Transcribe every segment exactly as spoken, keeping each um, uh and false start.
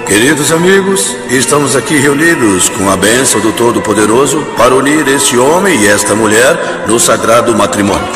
Queridos amigos, estamos aqui reunidos com a bênção do Todo-Poderoso para unir este homem e esta mulher no sagrado matrimônio.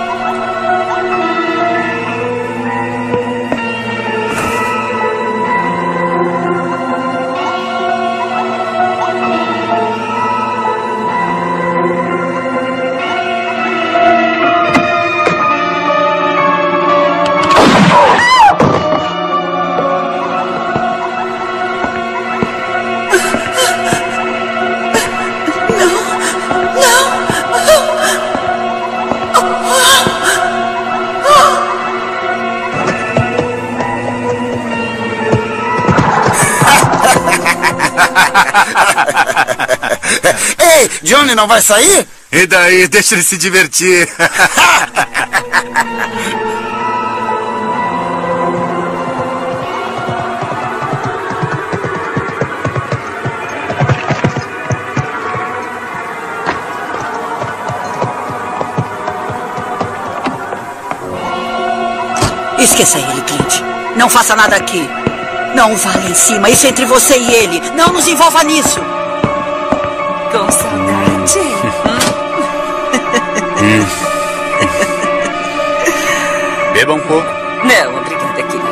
Ei, Johnny não vai sair? E daí, deixa ele se divertir. Esqueça ele, Clint. Não faça nada aqui. Não vá lá em cima. Isso é entre você e ele. Não nos envolva nisso. Com saudade? Beba um pouco. Não, obrigada, querido.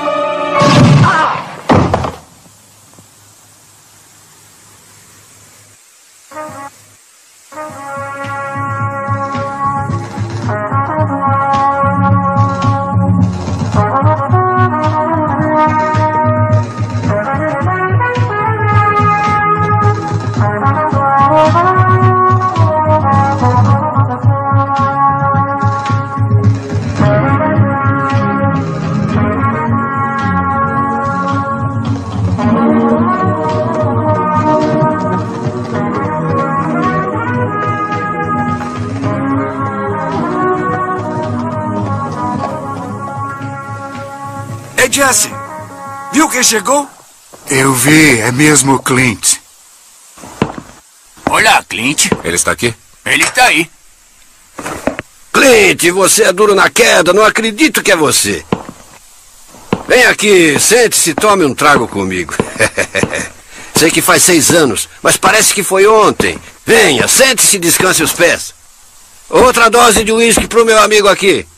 Ei, Jesse, viu quem chegou? Eu vi, é mesmo o Clint. Olá, Clint. Ele está aqui? Ele está aí. Clint, você é duro na queda, não acredito que é você. Vem aqui, sente-se e tome um trago comigo. Sei que faz seis anos, mas parece que foi ontem. Venha, sente-se e descanse os pés. Outra dose de uísque pro meu amigo aqui.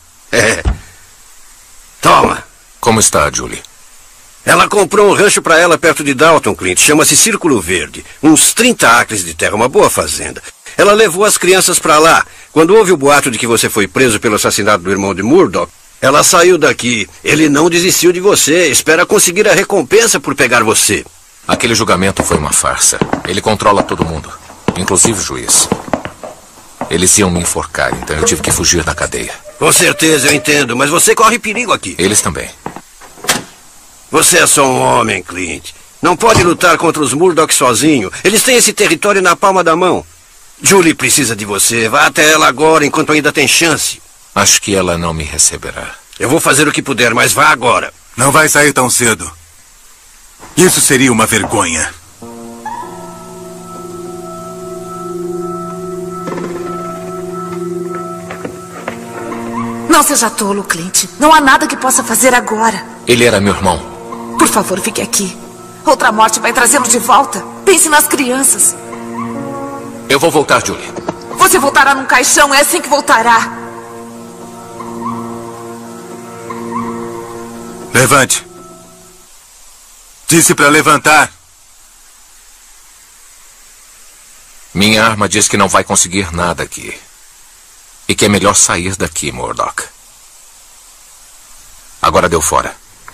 Toma. Como está, Julie? Ela comprou um rancho para ela perto de Dalton, Clint. Chama-se Círculo Verde. Uns trinta acres de terra, uma boa fazenda. Ela levou as crianças para lá. Quando houve o boato de que você foi preso pelo assassinato do irmão de Murdoch, ela saiu daqui. Ele não desistiu de você. Espera conseguir a recompensa por pegar você. Aquele julgamento foi uma farsa. Ele controla todo mundo, inclusive o juiz. Eles iam me enforcar, então eu tive que fugir da cadeia. Com certeza, eu entendo, mas você corre perigo aqui. Eles também. Você é só um homem, Clint. Não pode lutar contra os Murdoch sozinho. Eles têm esse território na palma da mão. Julie precisa de você. Vá até ela agora, enquanto ainda tem chance. Acho que ela não me receberá. Eu vou fazer o que puder, mas vá agora. Não vai sair tão cedo. Isso seria uma vergonha. Não seja tolo, Clint. Não há nada que possa fazer agora. Ele era meu irmão. Por favor, fique aqui. Outra morte vai trazê-lo de volta. Pense nas crianças. Eu vou voltar, Julie. Você voltará num caixão, é assim que voltará. Levante. Disse para levantar. Minha arma diz que não vai conseguir nada aqui. E que é melhor sair daqui, Murdoch. Agora deu fora.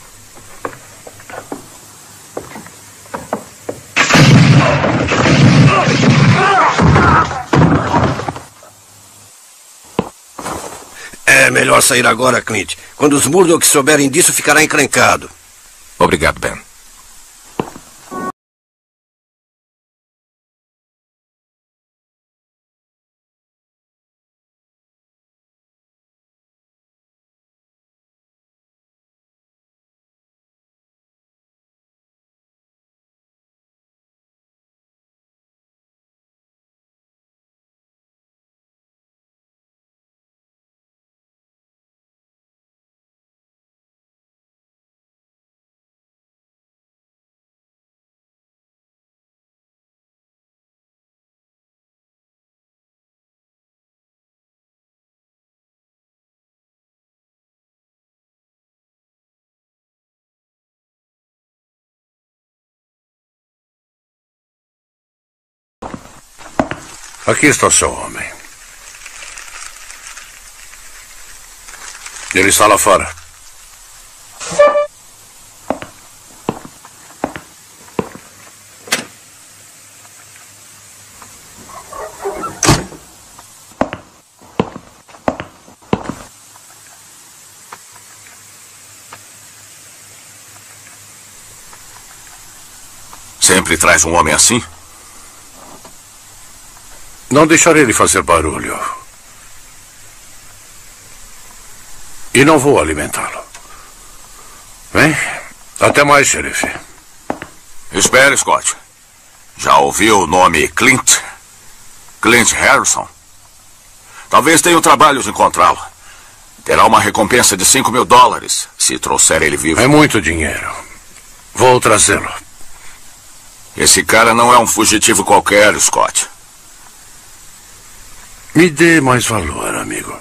É melhor sair agora, Clint. Quando os Murdoch souberem disso, ficará encrencado. Obrigado, Ben. Aqui está o seu homem. Ele está lá fora. Sempre traz um homem assim? Não deixarei ele fazer barulho. E não vou alimentá-lo. Bem, até mais, xerife. Espere, Scott. Já ouviu o nome Clint? Clint Harrison? Talvez tenha o trabalho de encontrá-lo. Terá uma recompensa de cinco mil dólares se trouxer ele vivo. É muito dinheiro. Vou trazê-lo. Esse cara não é um fugitivo qualquer, Scott. Me dê mais valor, amigo.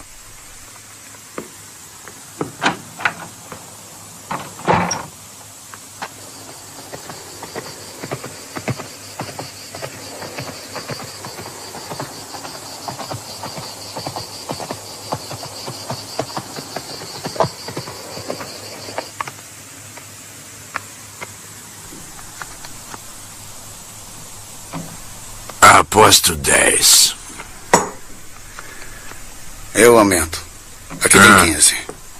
Aposto dez. Eu aumento. Aqui tem Ah. quinze.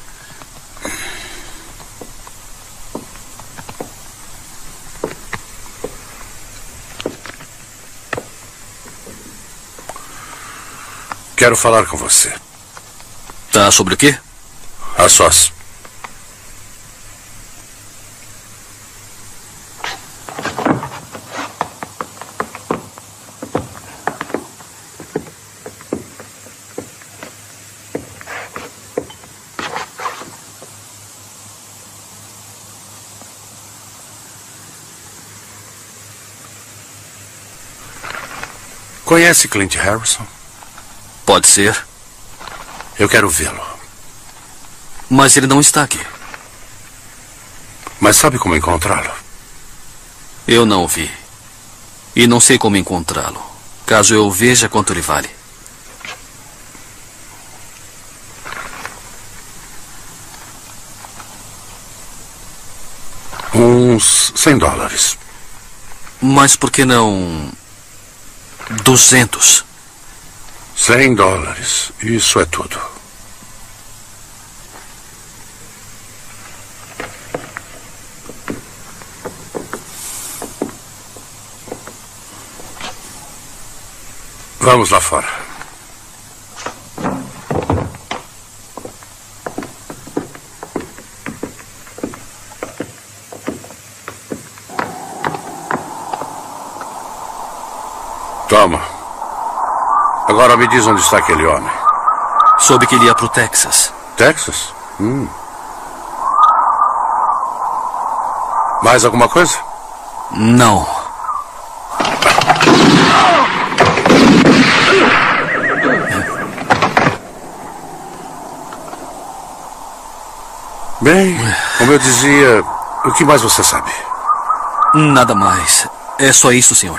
Quero falar com você. Tá sobre o quê? A sós. Conhece Clint Harrison? Pode ser. Eu quero vê-lo. Mas ele não está aqui. Mas sabe como encontrá-lo? Eu não o vi. E não sei como encontrá-lo. Caso eu veja quanto ele vale. Uns cem dólares. Mas por que não... duzentos? Cem dólares. Isso é tudo. Vamos lá fora. Toma. Agora me diz onde está aquele homem. Soube que ele ia pro Texas. Texas? Hum. Mais alguma coisa? Não. Bem, como eu dizia, o que mais você sabe? Nada mais. É só isso, senhor.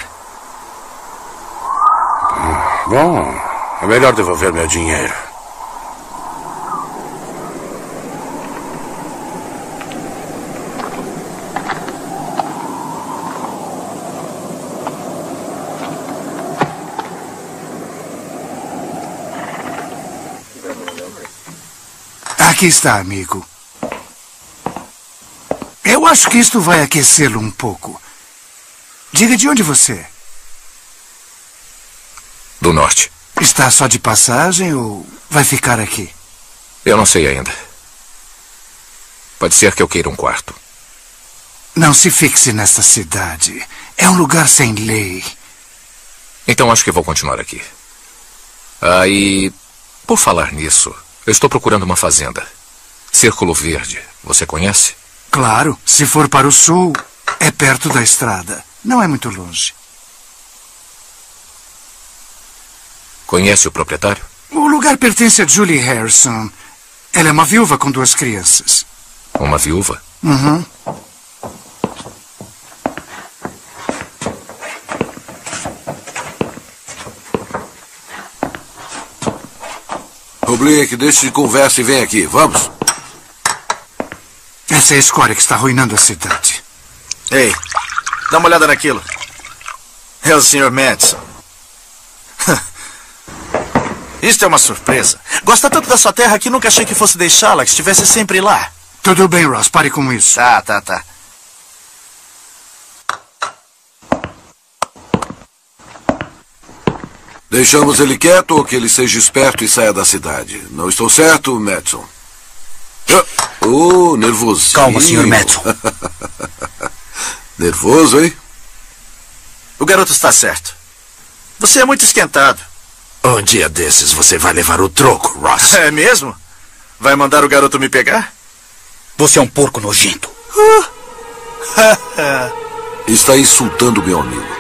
Bom, é melhor devolver meu dinheiro. Aqui está, amigo. Eu acho que isto vai aquecê-lo um pouco. Diga de onde você é. Do norte. Está só de passagem ou vai ficar aqui? Eu não sei ainda. Pode ser que eu queira um quarto. Não se fixe nesta cidade. É um lugar sem lei. Então acho que vou continuar aqui. Ah, e por falar nisso, eu estou procurando uma fazenda. Círculo Verde. Você conhece? Claro, se for para o sul, é perto da estrada. Não é muito longe. Conhece o proprietário? O lugar pertence a Julie Harrison. Ela é uma viúva com duas crianças. Uma viúva? Uhum. Blake, deixe de conversa e vem aqui. Vamos. Essa é a escória que está arruinando a cidade. Ei, dá uma olhada naquilo. É o senhor Madison. Isto é uma surpresa. Gosta tanto da sua terra que nunca achei que fosse deixá-la, que estivesse sempre lá. Tudo bem, Ross, pare com isso. Tá, tá, tá. Deixamos ele quieto ou que ele seja esperto e saia da cidade? Não estou certo, Madison? Oh, nervosinho. Calma, senhor Madison. Nervoso, hein? O garoto está certo. Você é muito esquentado. Um dia desses você vai levar o troco, Ross. É mesmo? Vai mandar o garoto me pegar? Você é um porco nojento. Está insultando meu amigo.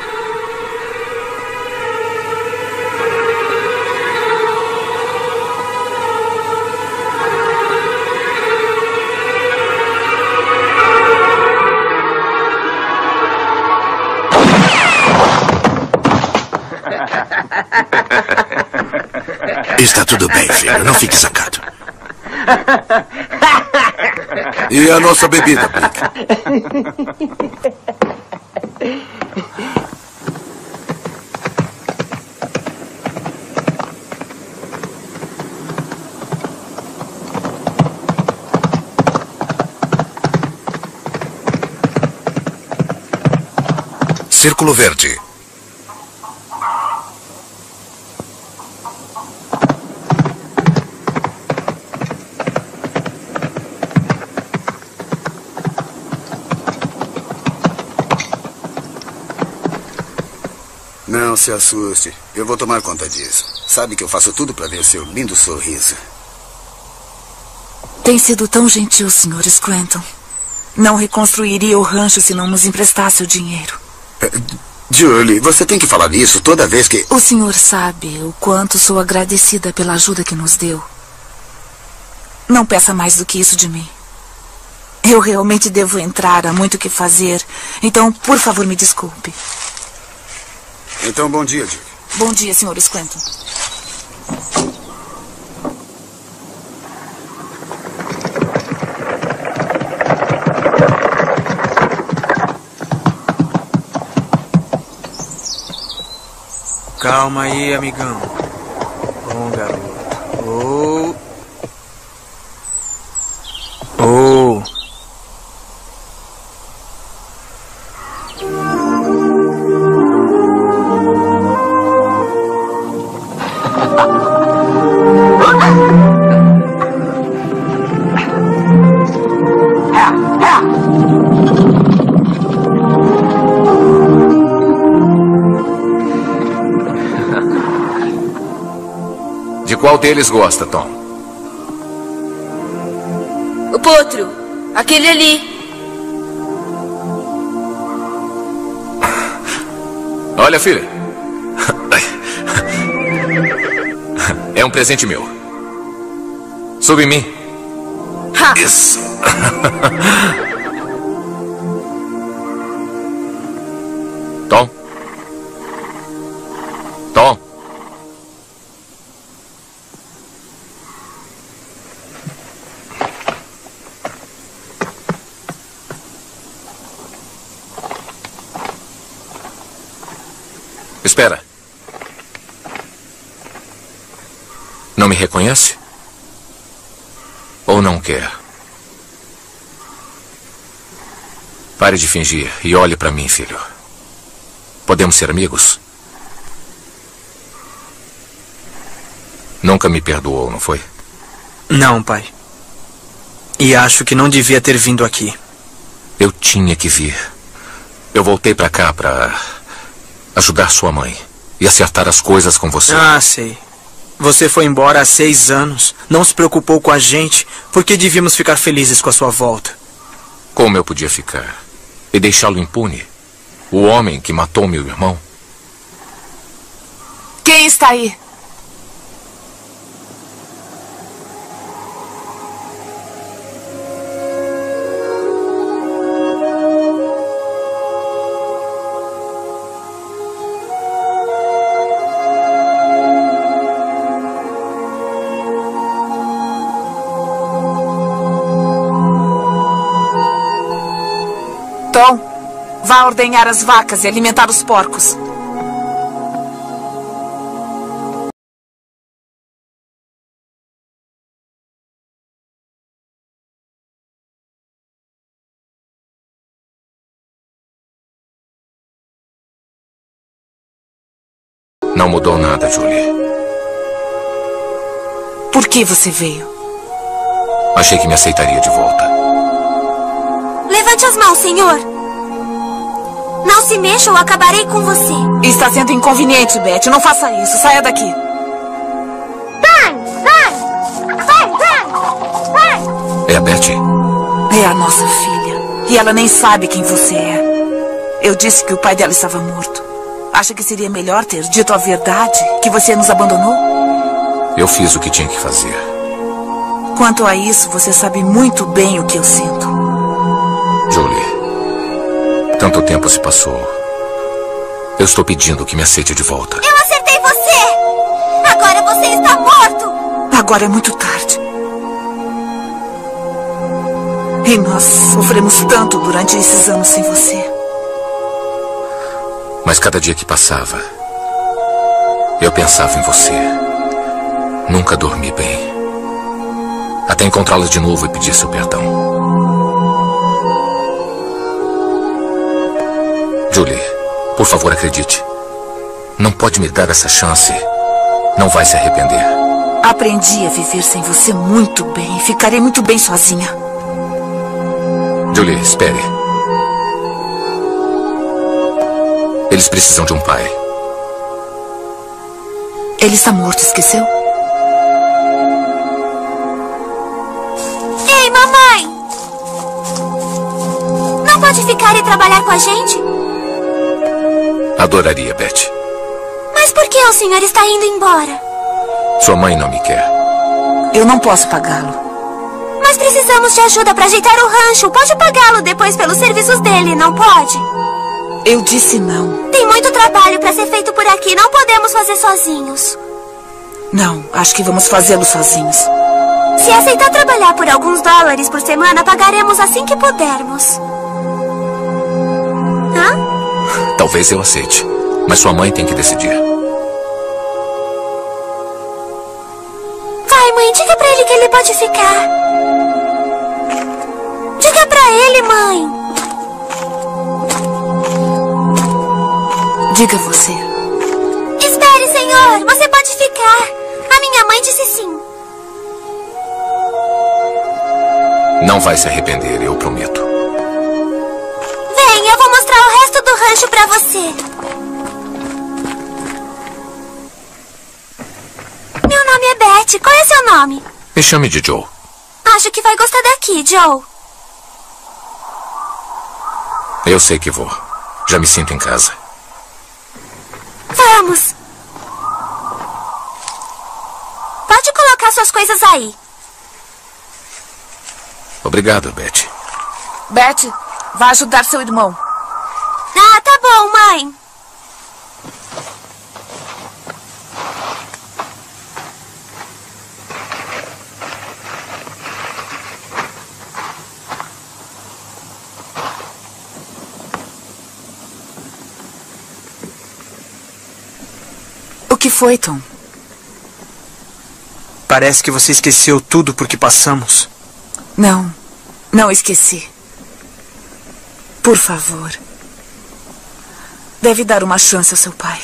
Está tudo bem, filho. Não fique sacado. E a nossa bebida, Blake? Círculo Verde. Não se assuste. Eu vou tomar conta disso. Sabe que eu faço tudo para ver o seu lindo sorriso. Tem sido tão gentil, senhor Scranton. Não reconstruiria o rancho se não nos emprestasse o dinheiro. Julie, você tem que falar isso toda vez que... O senhor sabe o quanto sou agradecida pela ajuda que nos deu. Não peça mais do que isso de mim. Eu realmente devo entrar, há muito o que fazer. Então, por favor, me desculpe. Então, bom dia, Julie. Bom dia, senhor Scranton. Calma aí, amigão. Bom, garoto. Oh. Oh. De qual deles gosta, Tom? O potro. Aquele ali. Olha, filha. É um presente meu. Suba em mim. Ha. Isso. Tom? Tom? Espera. Não me reconhece? Ou não quer? Pare de fingir e olhe para mim, filho. Podemos ser amigos? Nunca me perdoou, não foi? Não, pai. E acho que não devia ter vindo aqui. Eu tinha que vir. Eu voltei para cá para ajudar sua mãe e acertar as coisas com você. Ah, sei. Você foi embora há seis anos. Não se preocupou com a gente. Por que devíamos ficar felizes com a sua volta? Como eu podia ficar? E deixá-lo impune? O homem que matou meu irmão? Quem está aí? Tom, vá ordenhar as vacas e alimentar os porcos. Não mudou nada, Julie. Por que você veio? Achei que me aceitaria de volta. Levante as mãos, senhor. Não se mexa ou acabarei com você. Está sendo inconveniente, Beth. Não faça isso. Saia daqui. Vai, vai, vai, vai, vai. É a Beth? É a nossa filha. E ela nem sabe quem você é. Eu disse que o pai dela estava morto. Acha que seria melhor ter dito a verdade? Que você nos abandonou? Eu fiz o que tinha que fazer. Quanto a isso, você sabe muito bem o que eu sinto. Julie, tanto tempo se passou. Eu estou pedindo que me aceite de volta. Eu acertei você! Agora você está morto! Agora é muito tarde. E nós sofremos tanto durante esses anos sem você. Mas cada dia que passava, eu pensava em você. Nunca dormi bem. Até encontrá-la de novo e pedir seu perdão. Julie, por favor, acredite. Não pode me dar essa chance. Não vai se arrepender. Aprendi a viver sem você muito bem. Ficarei muito bem sozinha. Julie, espere. Eles precisam de um pai. Ele está morto, esqueceu? Ei, mamãe! Não pode ficar e trabalhar com a gente? Adoraria, Beth. Mas por que o senhor está indo embora? Sua mãe não me quer. Eu não posso pagá-lo. Mas precisamos de ajuda para ajeitar o rancho. Pode pagá-lo depois pelos serviços dele, não pode? Eu disse não. Tem muito trabalho para ser feito por aqui. Não podemos fazer sozinhos. Não, acho que vamos fazê-lo sozinhos. Se aceitar trabalhar por alguns dólares por semana, pagaremos assim que pudermos. Hã? Talvez eu aceite, mas sua mãe tem que decidir. Vai, mãe, diga pra ele que ele pode ficar. Diga pra ele, mãe. Diga você. Espere, senhor. Você pode ficar. A minha mãe disse sim. Não vai se arrepender, eu prometo. Vem, eu vou mostrar o resto do rancho pra você. Meu nome é Beth. Qual é seu nome? Me chame de Joe. Acho que vai gostar daqui, Joe. Eu sei que vou. Já me sinto em casa. Vamos. Pode colocar suas coisas aí. Obrigado, Beth. Beth, vá ajudar seu irmão. Ah, tá bom, mãe. O que foi, Tom? Parece que você esqueceu tudo por que passamos. Não, não esqueci. Por favor. Deve dar uma chance ao seu pai.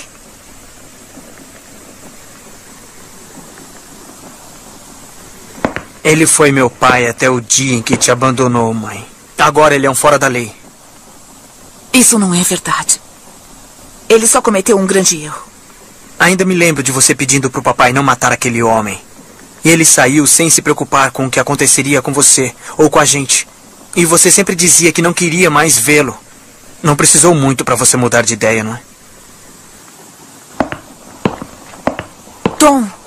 Ele foi meu pai até o dia em que te abandonou, mãe. Agora ele é um fora da lei. Isso não é verdade. Ele só cometeu um grande erro. Ainda me lembro de você pedindo pro papai não matar aquele homem. E ele saiu sem se preocupar com o que aconteceria com você ou com a gente. E você sempre dizia que não queria mais vê-lo. Não precisou muito para você mudar de ideia, não é? Tom!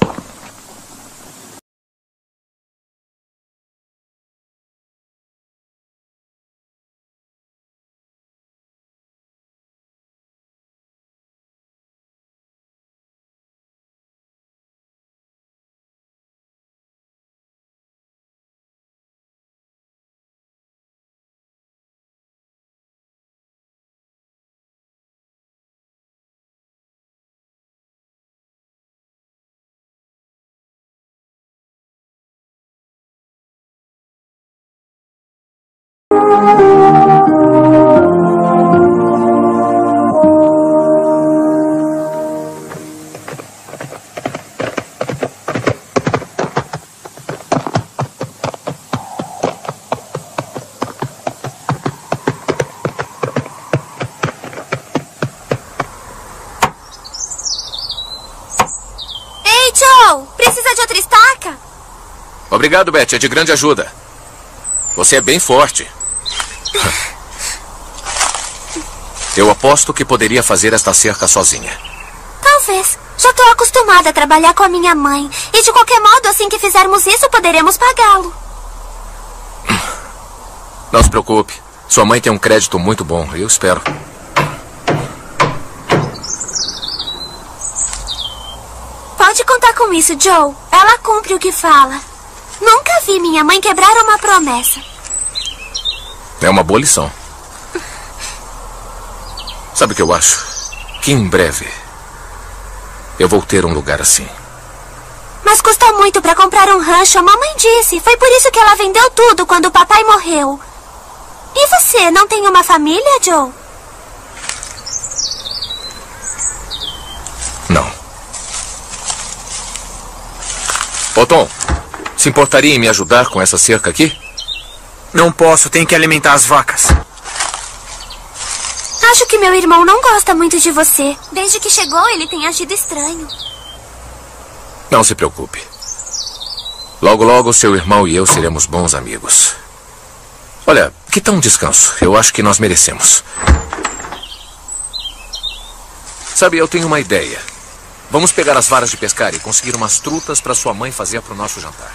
Precisa de outra estaca? Obrigado, Betty. É de grande ajuda. Você é bem forte. Eu aposto que poderia fazer esta cerca sozinha. Talvez. Já estou acostumada a trabalhar com a minha mãe. E de qualquer modo, assim que fizermos isso, poderemos pagá-lo. Não se preocupe. Sua mãe tem um crédito muito bom. Eu espero. Pode contar com isso, Joe. Ela cumpre o que fala. Nunca vi minha mãe quebrar uma promessa. É uma boa lição. Sabe o que eu acho? Que em breve eu vou ter um lugar assim. Mas custa muito para comprar um rancho, a mamãe disse. Foi por isso que ela vendeu tudo quando o papai morreu. E você, não tem uma família, Joe? Não. Ô, Tom, se importaria em me ajudar com essa cerca aqui? Não posso, tenho que alimentar as vacas. Acho que meu irmão não gosta muito de você. Desde que chegou, ele tem agido estranho. Não se preocupe. Logo, logo, seu irmão e eu seremos bons amigos. Olha, que tal um descanso? Eu acho que nós merecemos. Sabe, eu tenho uma ideia. Vamos pegar as varas de pescar e conseguir umas trutas para sua mãe fazer para o nosso jantar.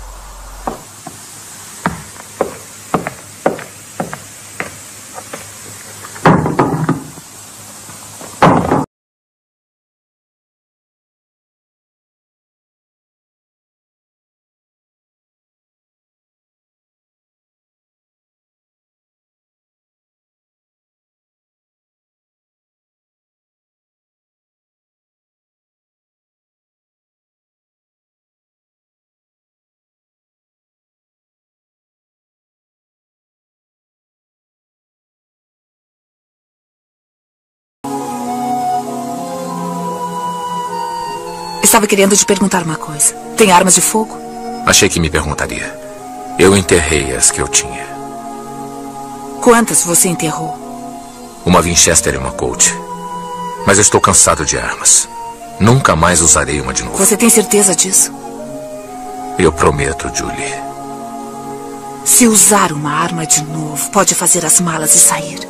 Estava querendo te perguntar uma coisa. Tem armas de fogo? Achei que me perguntaria. Eu enterrei as que eu tinha. Quantas você enterrou? Uma Winchester e uma Colt. Mas eu estou cansado de armas. Nunca mais usarei uma de novo. Você tem certeza disso? Eu prometo, Julie. Se usar uma arma de novo, pode fazer as malas e sair.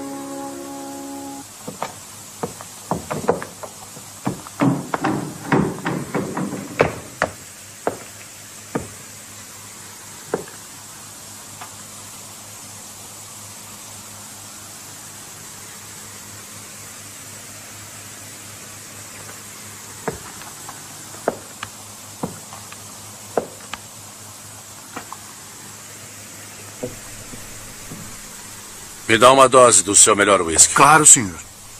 Me dá uma dose do seu melhor whisky. Claro, senhor.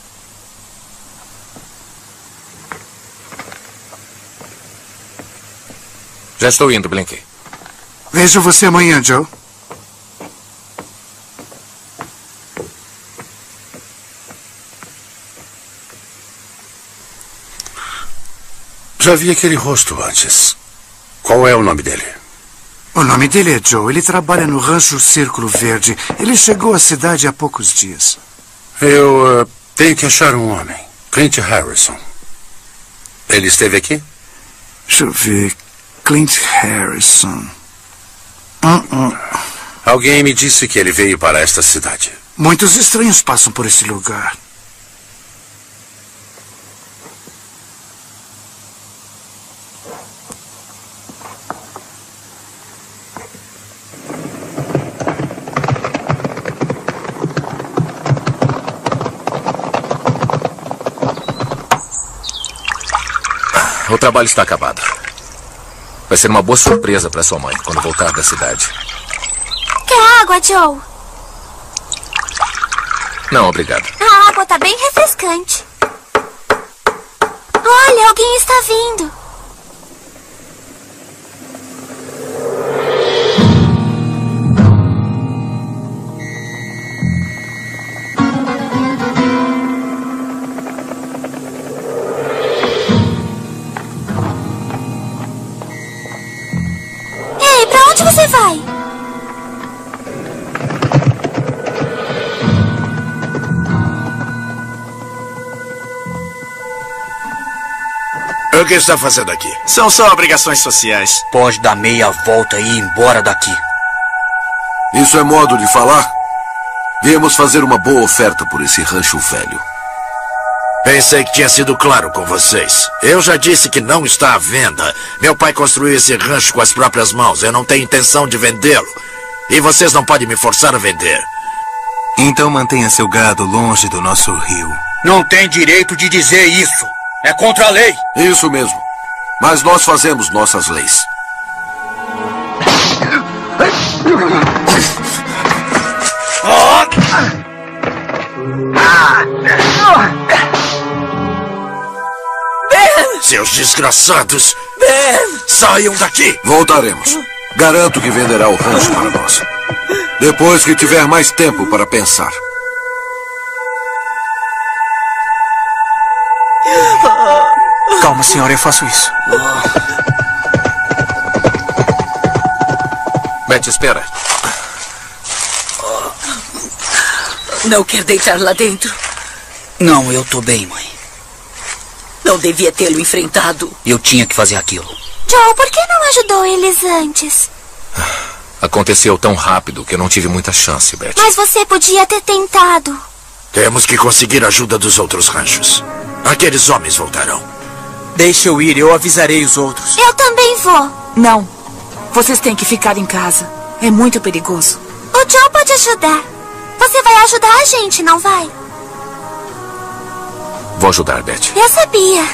Já estou indo, Blinky. Vejo você amanhã, Joe. Já vi aquele rosto antes. Qual é o nome dele? O nome dele é Joe. Ele trabalha no rancho Círculo Verde. Ele chegou à cidade há poucos dias. Eu uh, tenho que achar um homem. Clint Harrison. Ele esteve aqui? Deixa eu ver. Clint Harrison. Uh -uh. Alguém me disse que ele veio para esta cidade. Muitos estranhos passam por esse lugar. O trabalho está acabado. Vai ser uma boa surpresa para sua mãe quando voltar da cidade. Quer água, Joe? Não, obrigado. A água está bem refrescante. Olha, alguém está vindo. vai? O que está fazendo aqui? São só obrigações sociais. Pode dar meia volta e ir embora daqui. Isso é modo de falar? Viemos fazer uma boa oferta por esse rancho velho. Pensei que tinha sido claro com vocês. Eu já disse que não está à venda. Meu pai construiu esse rancho com as próprias mãos. Eu não tenho intenção de vendê-lo. E vocês não podem me forçar a vender. Então mantenha seu gado longe do nosso rio. Não tem direito de dizer isso. É contra a lei. Isso mesmo. Mas nós fazemos nossas leis. Ben! Seus desgraçados! Ben! Saiam daqui! Voltaremos. Garanto que venderá o rancho para nós. Depois que tiver mais tempo para pensar. Calma, senhora, eu faço isso. Beth, espera. Não quer deitar lá dentro? Não, eu tô bem, mãe. Não devia tê-lo enfrentado. Eu tinha que fazer aquilo. Joe, por que não ajudou eles antes? Aconteceu tão rápido que eu não tive muita chance, Beth. Mas você podia ter tentado. Temos que conseguir a ajuda dos outros ranchos. Aqueles homens voltarão. Deixa eu ir, eu avisarei os outros. Eu também vou. Não. Vocês têm que ficar em casa. É muito perigoso. O Joe pode ajudar. Você vai ajudar a gente, não vai? Vou ajudar, Beth. Eu sabia.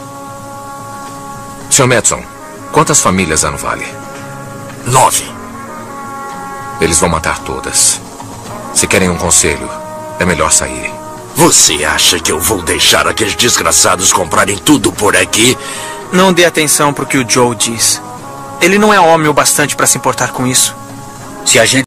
senhor Madison, quantas famílias há no vale? Nove. Eles vão matar todas. Se querem um conselho, é melhor saírem. Você acha que eu vou deixar aqueles desgraçados comprarem tudo por aqui? Não dê atenção pro que o Joe diz. Ele não é homem o bastante para se importar com isso. Se a gente...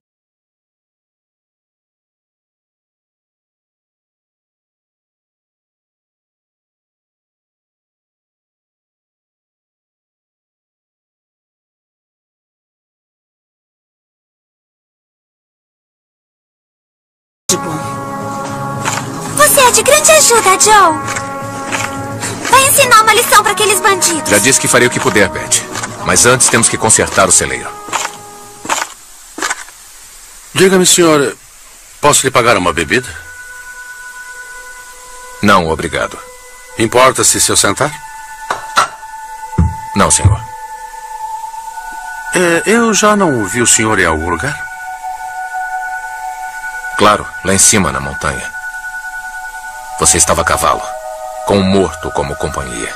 Você é de grande ajuda, Joe. Vai ensinar uma lição para aqueles bandidos. Já disse que farei o que puder, Beth. Mas antes temos que consertar o celeiro. Diga-me, senhor, posso lhe pagar uma bebida? Não, obrigado. Importa-se se eu sentar? Não, senhor. É, eu já não vi o senhor em algum lugar? Claro, lá em cima, na montanha. Você estava a cavalo, com um morto como companhia.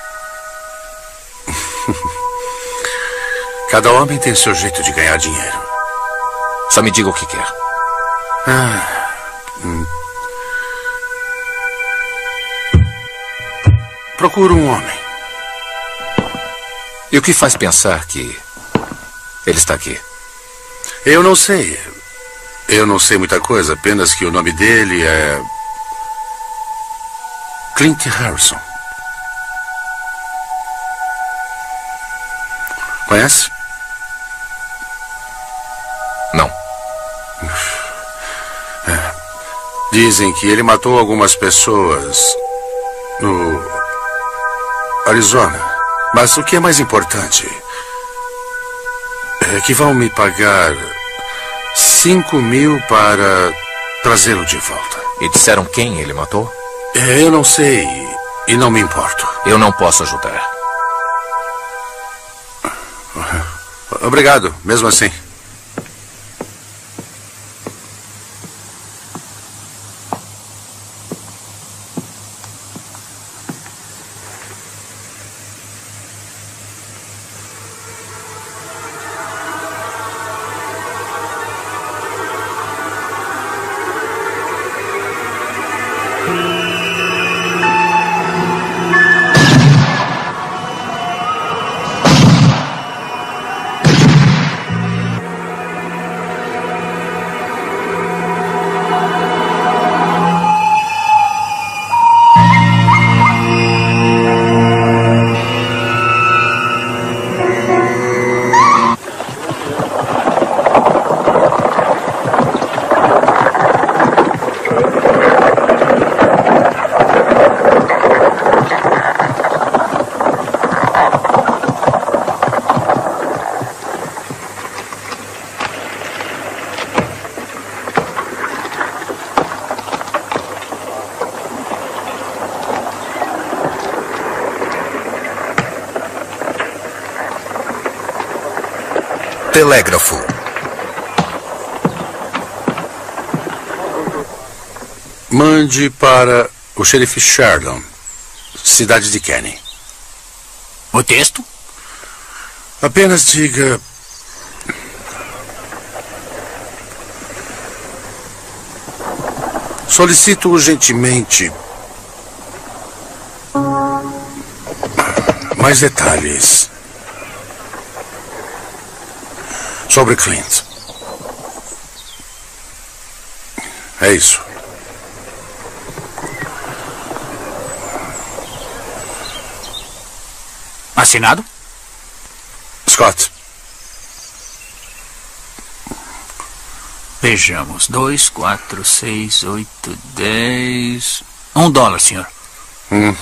Cada homem tem seu jeito de ganhar dinheiro. Só me diga o que quer. Ah, hum. Procuro um homem. E o que faz pensar que ele está aqui? Eu não sei. Eu não sei muita coisa, apenas que o nome dele é... Clint Harrison. Conhece? Não. É. Dizem que ele matou algumas pessoas no Arizona. Mas o que é mais importante é que vão me pagar cinco mil para trazê-lo de volta. E disseram quem ele matou? É, eu não sei e não me importo. Eu não posso ajudar. Obrigado, mesmo assim. telégrafo. Mande para o xerife Sheridan, cidade de Kenny. O texto? Apenas diga... Solicito urgentemente mais detalhes sobre Clint. É isso. Assinado? Scott. Vejamos. Dois, quatro, seis, oito, dez... Um dólar, senhor. Hum.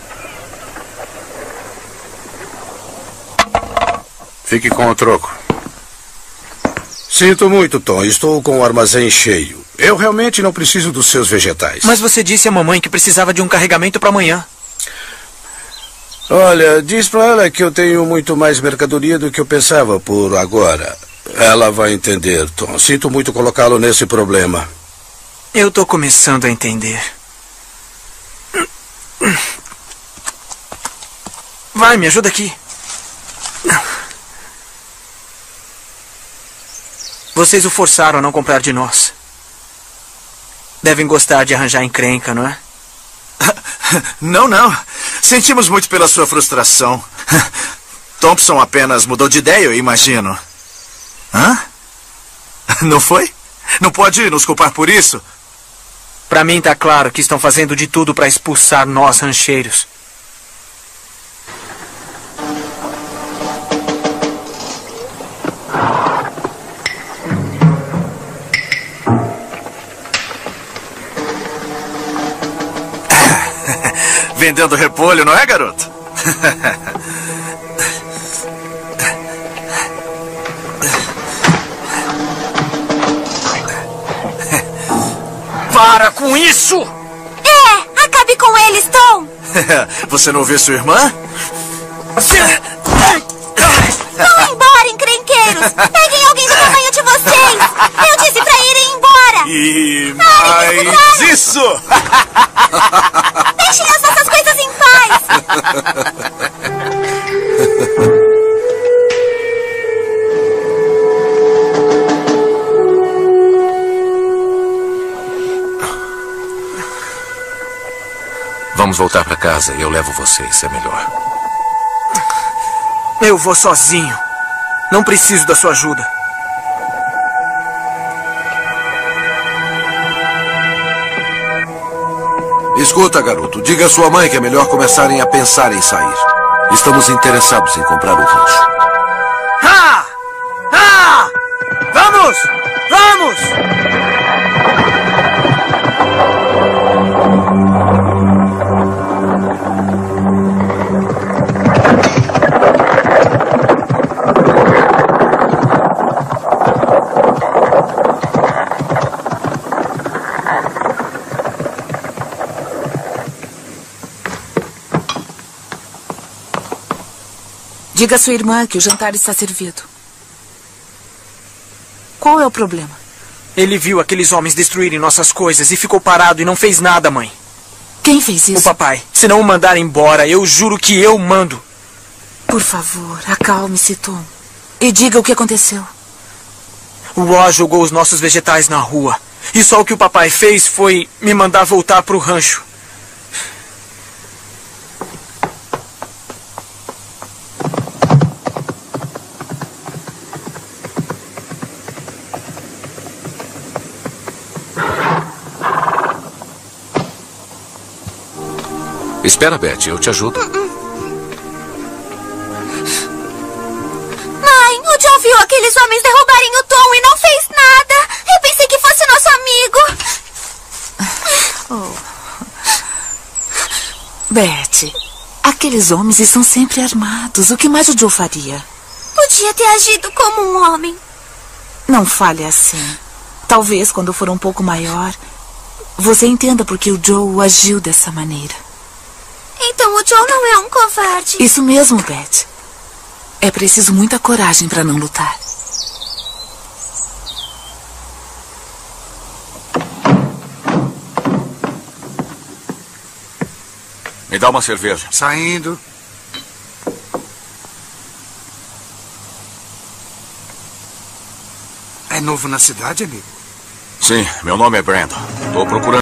Fique com o troco. Sinto muito, Tom. Estou com o armazém cheio. Eu realmente não preciso dos seus vegetais. Mas você disse à mamãe que precisava de um carregamento para amanhã. Olha, diz pra ela que eu tenho muito mais mercadoria do que eu pensava por agora. Ela vai entender, Tom. Sinto muito colocá-lo nesse problema. Eu tô começando a entender. Vai, me ajuda aqui. Vocês o forçaram a não comprar de nós. Devem gostar de arranjar encrenca, não é? Não, não. Sentimos muito pela sua frustração. Thompson apenas mudou de ideia, eu imagino. Hã? Não foi? Não pode nos culpar por isso? Pra mim tá claro que estão fazendo de tudo para expulsar nós rancheiros. Vendendo repolho, não é, garoto? Para com isso! É, acabe com eles, Tom! Você não ouviu sua irmã? Vão embora, encrenqueiros! Peguem alguém do tamanho de vocês! Eu disse pra irem embora! E Parem, mais isso! Deixem as nossas coisas em paz! Vamos voltar para casa e eu levo vocês, é melhor. Eu vou sozinho. Não preciso da sua ajuda. Escuta, garoto. Diga à sua mãe que é melhor começarem a pensar em sair. Estamos interessados em comprar o rancho. Ah! Ah! Vamos! Vamos! Diga à sua irmã que o jantar está servido. Qual é o problema? Ele viu aqueles homens destruírem nossas coisas e ficou parado e não fez nada, mãe. Quem fez isso? O papai. Se não o mandar embora, eu juro que eu mando. Por favor, acalme-se, Tom. E diga o que aconteceu. O Ó jogou os nossos vegetais na rua. E só o que o papai fez foi me mandar voltar pro rancho. Espera, Betty, eu te ajudo. Mãe, o John viu aqueles homens derrubarem o Tom e não fez nada. Eu pensei que fosse nosso amigo. Oh. Betty, aqueles homens estão sempre armados. O que mais o Joe faria? Podia ter agido como um homem. Não fale assim. Talvez, quando for um pouco maior, você entenda por que o Joe agiu dessa maneira. Então o Joe não é um covarde. Isso mesmo, Betty. É preciso muita coragem para não lutar. Me dá uma cerveja. Saindo. É novo na cidade, amigo? Sim, meu nome é Brandon. Estou procurando...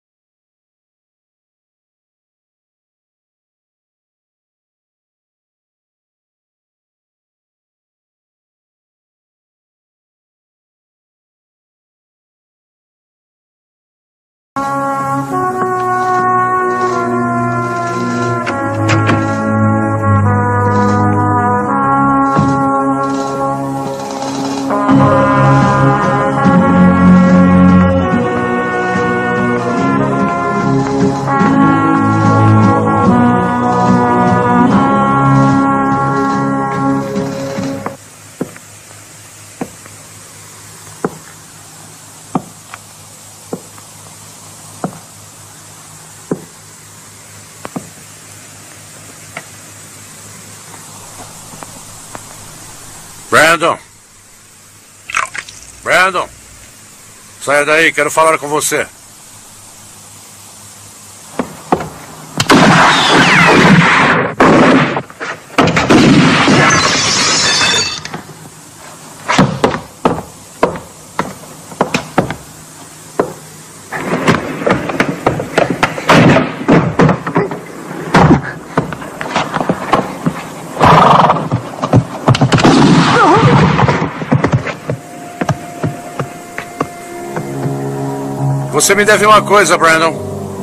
Brandon! Brandon! Saia daí, quero falar com você. Você me deve uma coisa, Brandon.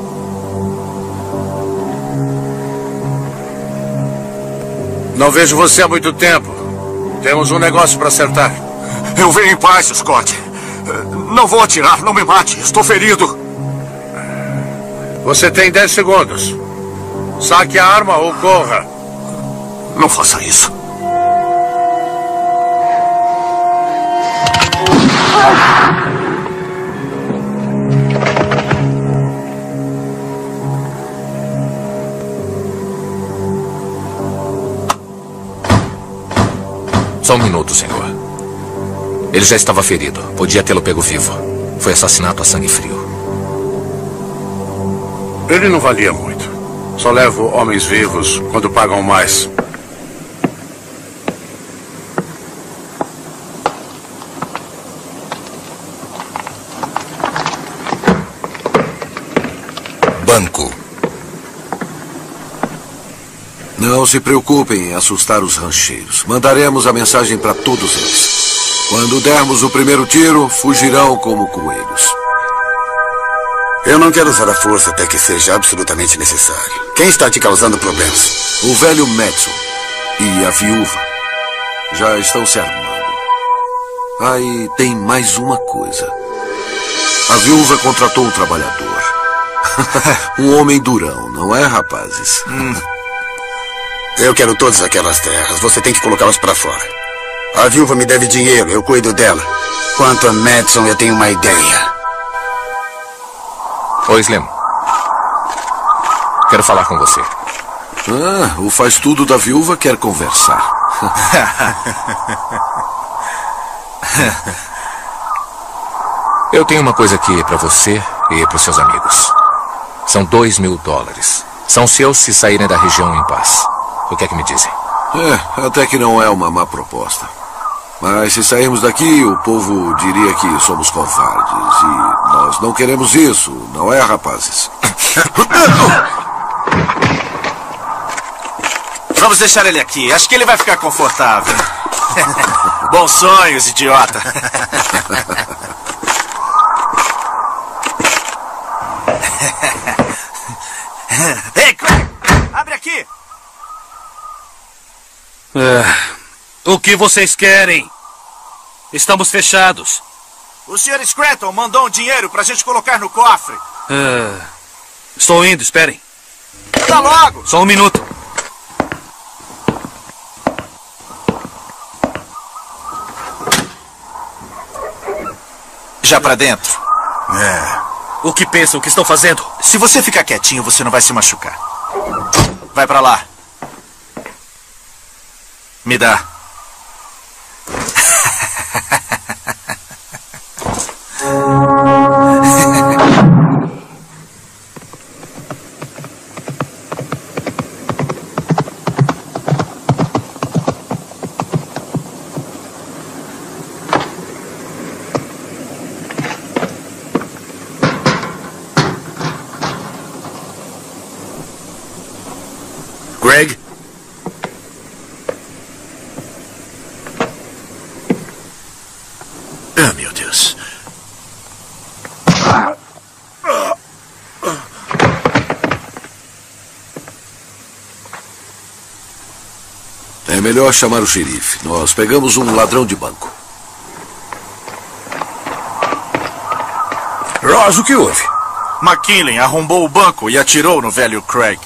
Não vejo você há muito tempo. Temos um negócio para acertar. Eu venho em paz, Scott. Não vou atirar, não me mate. Estou ferido. Você tem dez segundos. Saque a arma ou corra. Não faça isso. Só um minuto, senhor. Ele já estava ferido. Podia tê-lo pego vivo. Foi assassinato a sangue frio. Ele não valia muito. Só levo homens vivos quando pagam mais. Banco. Não se preocupem em assustar os rancheiros. Mandaremos a mensagem para todos eles. Quando dermos o primeiro tiro, fugirão como coelhos. Eu não quero usar a força até que seja absolutamente necessário. Quem está te causando problemas? O velho Madison e a viúva já estão se armando. Ah, e tem mais uma coisa. A viúva contratou um trabalhador. Um homem durão, não é, rapazes? Hum. Eu quero todas aquelas terras. Você tem que colocá-las para fora. A viúva me deve dinheiro. Eu cuido dela. Quanto a Madison, eu tenho uma ideia. Oi, Slim. Quero falar com você. Ah, o faz-tudo da viúva quer conversar. Eu tenho uma coisa aqui para você e para os seus amigos. São dois mil dólares. São seus se saírem da região em paz. O que é que me dizem? É, até que não é uma má proposta. Mas se sairmos daqui, o povo diria que somos covardes. E nós não queremos isso, não é, rapazes? Vamos deixar ele aqui. Acho que ele vai ficar confortável. Bons sonhos, idiota. Ei, Craig! Abre aqui! É, o que vocês querem? Estamos fechados. O senhor Scranton mandou um dinheiro pra gente colocar no cofre. É, estou indo, esperem. Anda logo! Só um minuto. Já pra dentro? É. O que pensam que estão fazendo? Se você ficar quietinho, você não vai se machucar. Vai pra lá. Me dá. Craig? Ah, meu Deus. É melhor chamar o xerife. Nós pegamos um ladrão de banco. Ross, o que houve? McKinley arrombou o banco e atirou no velho Craig.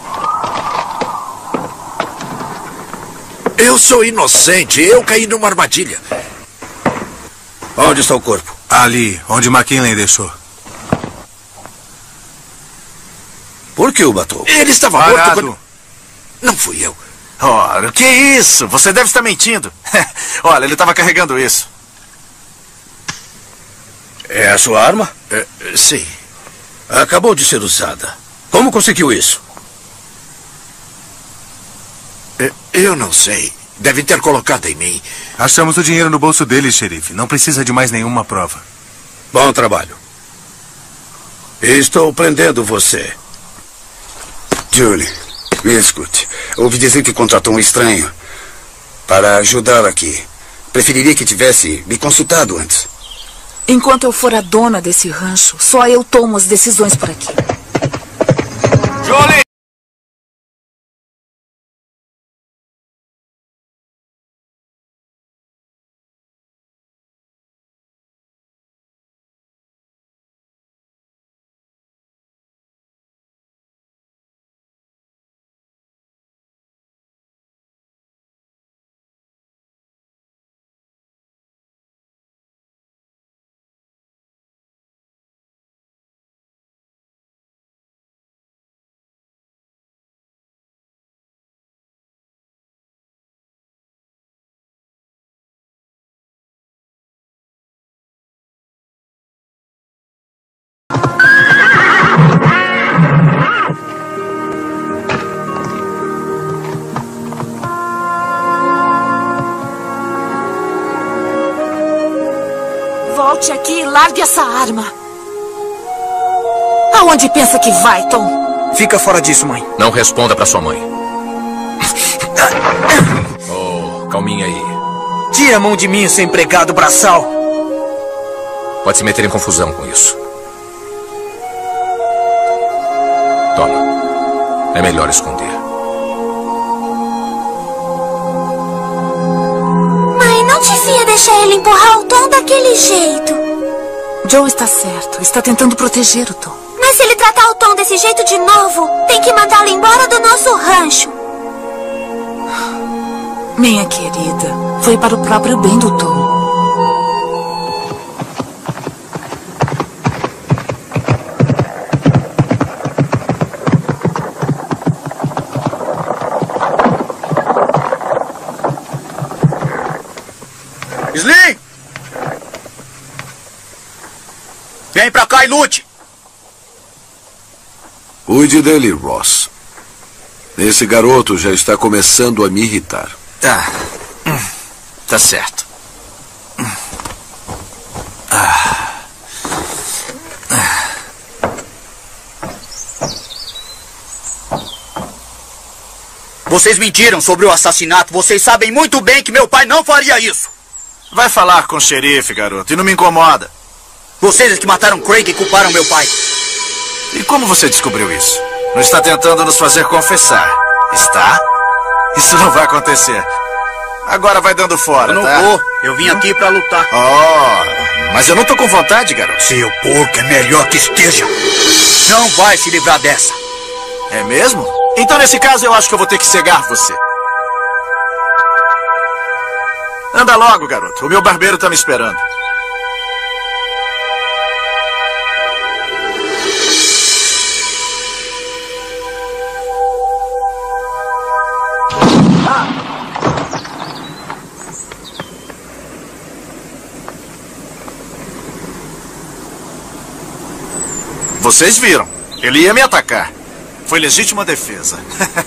Eu sou inocente. Eu caí numa armadilha. Onde está o corpo? Ali, onde McKinley deixou. Por que o matou? Ele estava Parado. morto quando... Não fui eu. Ora, que isso? Você deve estar mentindo. Olha, ele estava carregando isso. É a sua arma? É, sim. Acabou de ser usada. Como conseguiu isso? É, eu não sei. Devem ter colocado em mim. Achamos o dinheiro no bolso dele, xerife. Não precisa de mais nenhuma prova. Bom trabalho. Estou prendendo você. Julie, me escute. Ouvi dizer que contratou um estranho para ajudar aqui. Preferiria que tivesse me consultado antes. Enquanto eu for a dona desse rancho, só eu tomo as decisões por aqui. Julie! Volte aqui e largue essa arma. Aonde pensa que vai, Tom? Fica fora disso, mãe. Não responda pra sua mãe. Oh, calminha aí. Tira a mão de mim, seu empregado braçal. Pode se meter em confusão com isso. Toma. É melhor esconder. Mãe, não devia deixar ele empurrar o Tom daquele jeito. Joe está certo. Está tentando proteger o Tom. Mas se ele tratar o Tom desse jeito de novo, tem que mandá-lo embora do nosso rancho. Minha querida, foi para o próprio bem do Tom. Slim! Vem pra cá e lute! Cuide dele, Ross. Esse garoto já está começando a me irritar. Tá. Tá certo. Ah. Vocês mentiram sobre o assassinato. Vocês sabem muito bem que meu pai não faria isso. Vai falar com o xerife, garoto, e não me incomoda. Vocês é que mataram Craig e culparam meu pai. E como você descobriu isso? Não está tentando nos fazer confessar, está? Isso não vai acontecer. Agora vai dando fora, eu não tá? vou. Eu vim aqui pra lutar. Oh, mas eu não tô com vontade, garoto. Seu porco é melhor que esteja. Não vai se livrar dessa. É mesmo? Então, nesse caso, eu acho que eu vou ter que cegar você. Anda logo, garoto. O meu barbeiro tá me esperando. Vocês viram. Ele ia me atacar. Foi legítima defesa.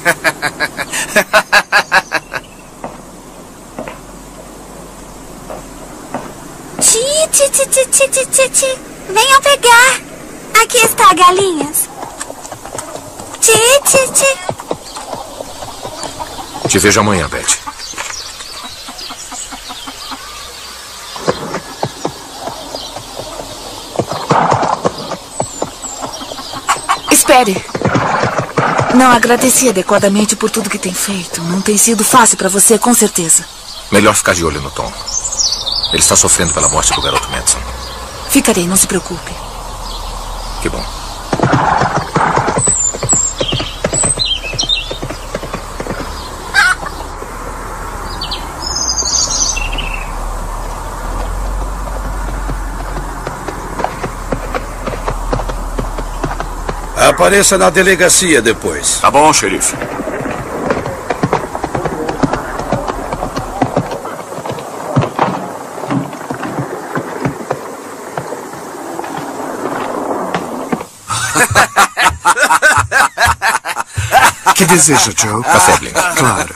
Ti, ti, ti, ti, ti, ti, ti, ti. Venham pegar. Aqui está, galinhas. Ti, ti, ti. Te vejo amanhã, Betty. Espere. Não agradeci adequadamente por tudo que tem feito. Não tem sido fácil para você, com certeza. Melhor ficar de olho no Tom. Ele está sofrendo pela morte do garoto Madison. Ficarei, não se preocupe. Que bom. Apareça na delegacia depois. Tá bom, xerife. Que deseja, Joe? Café, Blink. Claro.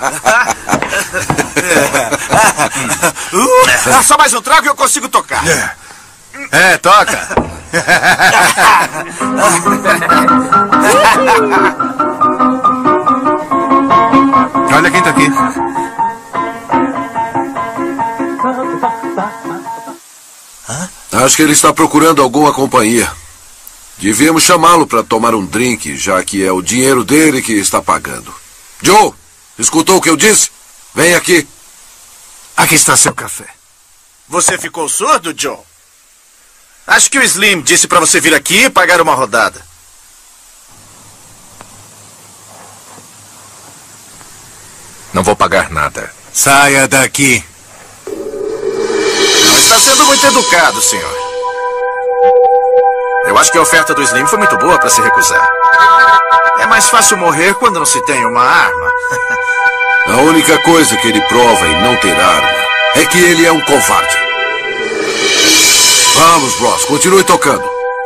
Uh, só mais um trago e eu consigo tocar. É, é toca. Olha quem tá aqui. Acho que ele está procurando alguma companhia. Devíamos chamá-lo para tomar um drink, já que é o dinheiro dele que está pagando. Joe, escutou o que eu disse? Vem aqui. Aqui está seu café. Você ficou surdo, Joe? Acho que o Slim disse para você vir aqui e pagar uma rodada. Não vou pagar nada. Saia daqui. Não está sendo muito educado, senhor. Eu acho que a oferta do Slim foi muito boa para se recusar. É mais fácil morrer quando não se tem uma arma. A única coisa que ele prova em não ter arma é que ele é um covarde. Vamos, Ross, continue tocando.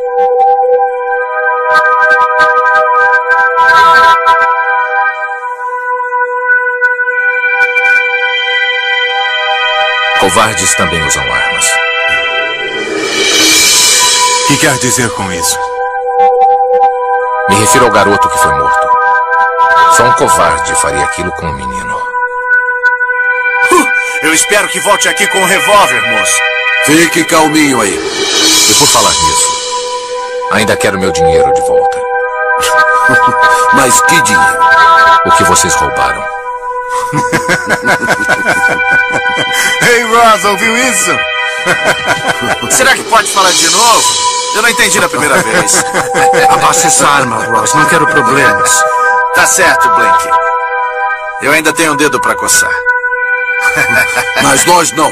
Covardes também usam armas. O que quer dizer com isso? Me refiro ao garoto que foi morto. Só um covarde faria aquilo com um menino. Uh, eu espero que volte aqui com um revólver, moço. Fique calminho aí. E por falar nisso, ainda quero meu dinheiro de volta. Mas que dinheiro? O que vocês roubaram. Ei, Ross, ouviu isso? Será que pode falar de novo? Eu não entendi na primeira vez. Abaixe essa arma, Ross. Não quero problemas. Tá certo, Blink. Eu ainda tenho um dedo pra coçar. Mas nós não.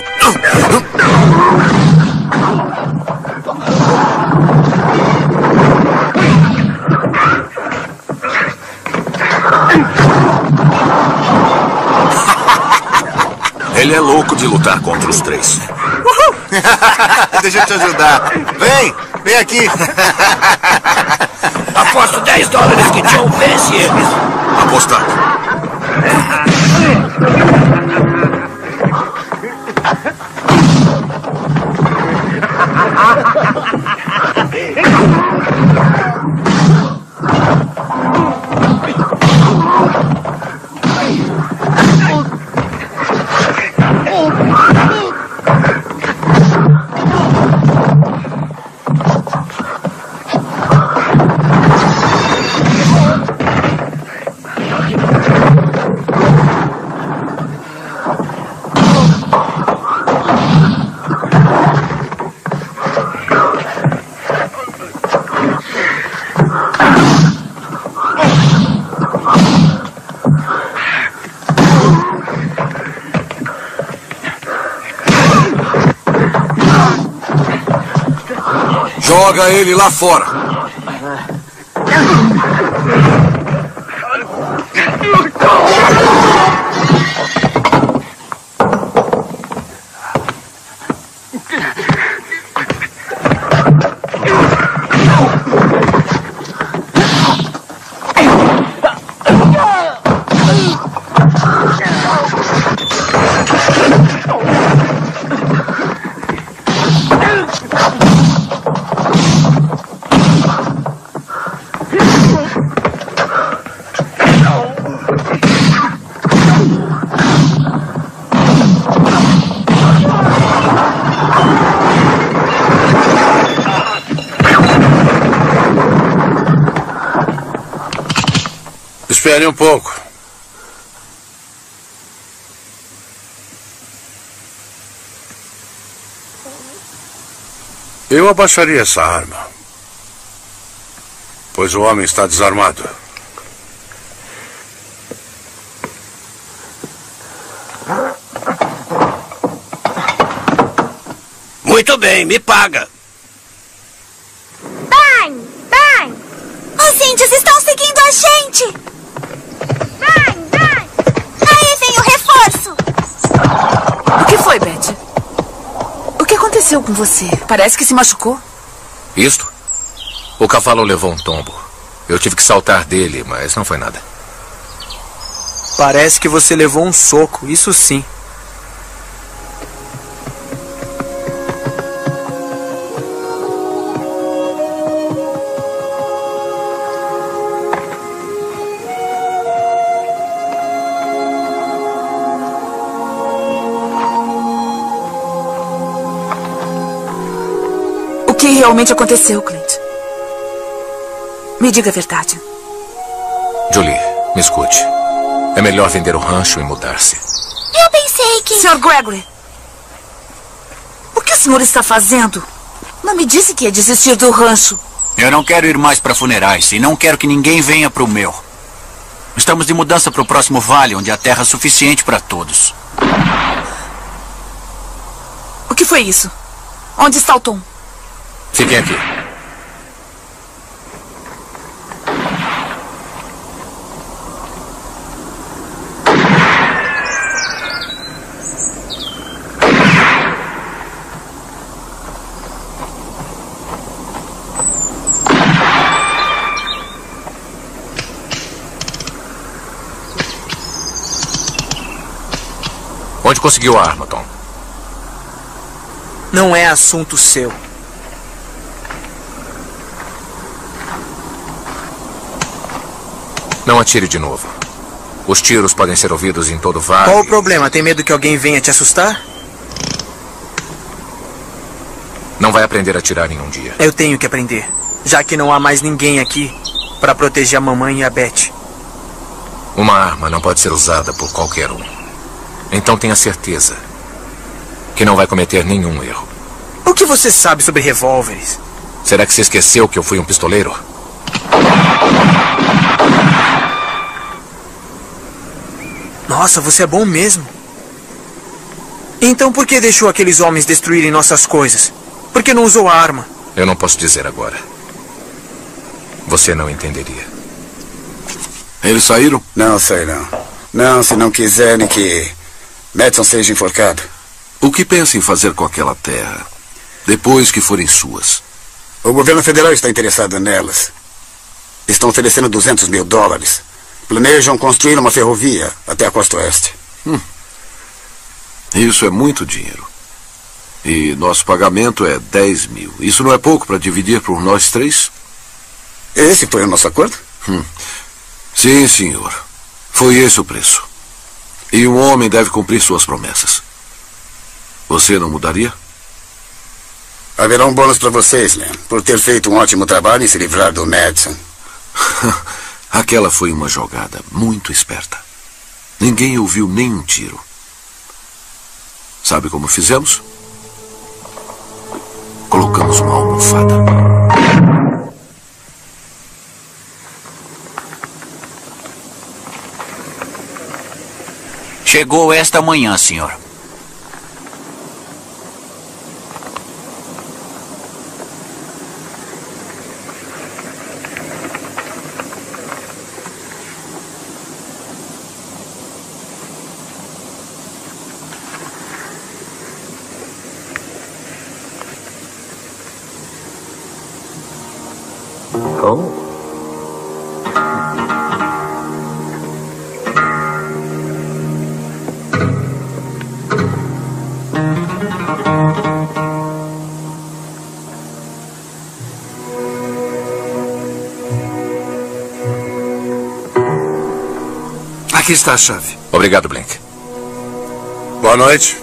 Ele é louco de lutar contra os três. Deixa eu te ajudar. Vem, vem aqui. Aposto dez dólares que Joe vence eles. Apostado. Joga ele lá fora. Espere um pouco. Eu abaixaria essa arma, pois o homem está desarmado. Muito bem, me paga. Bem, bem! Os índios estão seguindo a gente! Bem, bem! Aí vem o reforço! O que foi, Betty? O que aconteceu com você? Parece que se machucou. Isto? O cavalo levou um tombo. Eu tive que saltar dele, mas não foi nada. Parece que você levou um soco, isso sim. O que realmente aconteceu, Clint? Me diga a verdade. Julie, me escute. É melhor vender o rancho e mudar-se. Eu pensei que... senhor Gregory, o que o senhor está fazendo? Não me disse que ia desistir do rancho. Eu não quero ir mais para funerais e não quero que ninguém venha para o meu. Estamos de mudança para o próximo vale, onde há terra suficiente para todos. O que foi isso? Onde está o Tom? Fiquem aqui. Onde conseguiu a arma, Tom? Não é assunto seu. Não atire de novo. Os tiros podem ser ouvidos em todo o vale. Qual o problema? Tem medo que alguém venha te assustar? Não vai aprender a atirar em um dia. Eu tenho que aprender, já que não há mais ninguém aqui para proteger a mamãe e a Betty. Uma arma não pode ser usada por qualquer um. Então tenha certeza que não vai cometer nenhum erro. O que você sabe sobre revólveres? Será que você esqueceu que eu fui um pistoleiro? Nossa, você é bom mesmo. Então por que deixou aqueles homens destruírem nossas coisas? Por que não usou a arma? Eu não posso dizer agora. Você não entenderia. Eles saíram? Não sei, não. Não, se não quiserem que Madison seja enforcado. O que pensa em fazer com aquela terra, depois que forem suas? O governo federal está interessado nelas. Estão oferecendo duzentos mil dólares. Planejam construir uma ferrovia até a costa oeste. Hum. Isso é muito dinheiro. E nosso pagamento é dez mil. Isso não é pouco para dividir por nós três? Esse foi o nosso acordo? Hum. Sim, senhor. Foi esse o preço. E um homem deve cumprir suas promessas. Você não mudaria? Haverá um bônus para vocês, Len, por ter feito um ótimo trabalho em se livrar do Madison. Aquela foi uma jogada muito esperta. Ninguém ouviu nenhum tiro. Sabe como fizemos? Colocamos uma almofada. Chegou esta manhã, senhor. Aqui está a chave. Obrigado, Blink. Boa noite.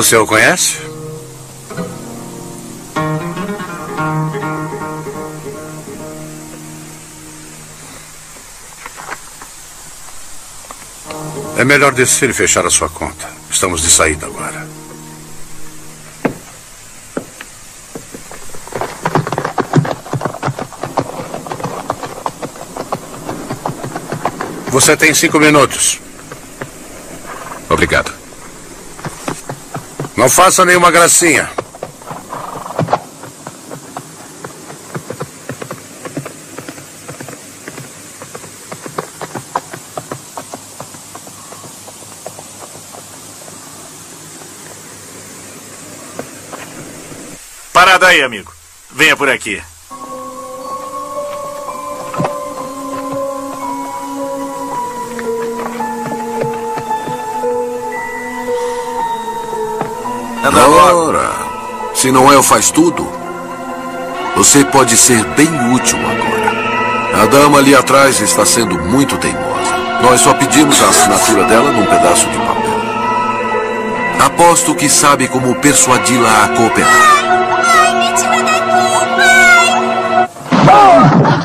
Você o conhece? É melhor descer e fechar a sua conta. Estamos de saída agora. Você tem cinco minutos. Obrigado. Não faça nenhuma gracinha. Parada aí, amigo. Venha por aqui. Ora, se não é o faz tudo, você pode ser bem útil agora. A dama ali atrás está sendo muito teimosa. Nós só pedimos a assinatura dela num pedaço de papel. Aposto que sabe como persuadi-la a cooperar. Pai, me tira daqui, pai!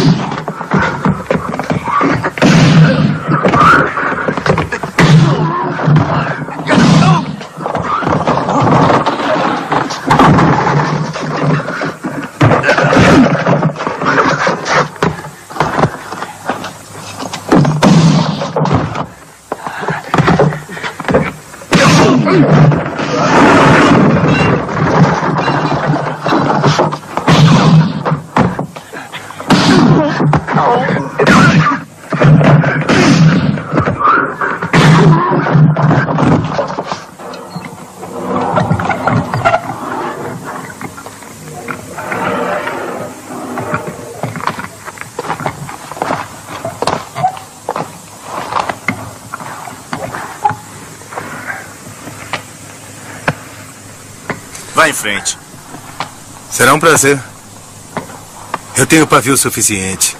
Vá em frente. Será um prazer. Eu tenho pavio suficiente.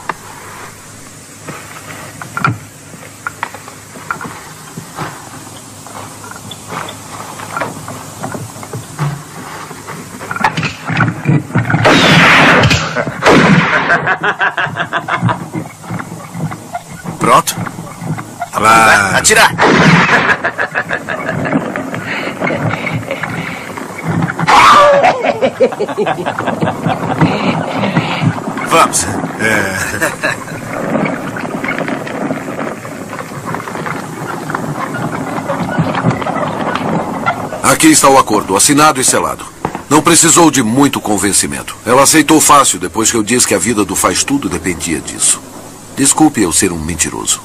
Pronto? Claro. Atirar! Vamos. É... Aqui está o acordo, assinado e selado. Não precisou de muito convencimento. Ela aceitou fácil depois que eu disse que a vida do faz tudo dependia disso. Desculpe eu ser um mentiroso.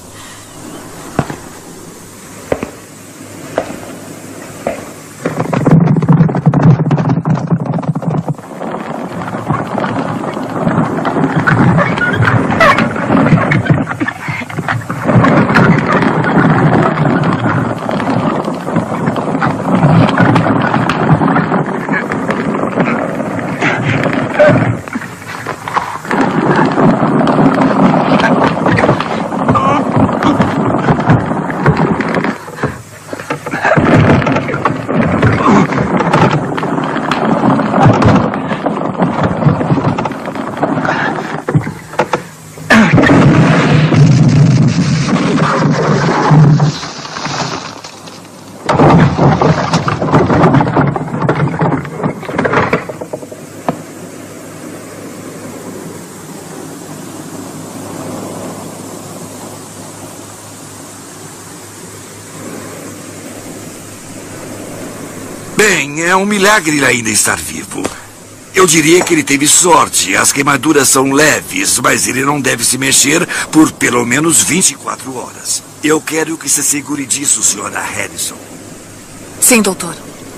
Bem, é um milagre ele ainda estar vivo. Eu diria que ele teve sorte. As queimaduras são leves, mas ele não deve se mexer por pelo menos vinte e quatro horas. Eu quero que se assegure disso, senhora Harrison. Sim, doutor.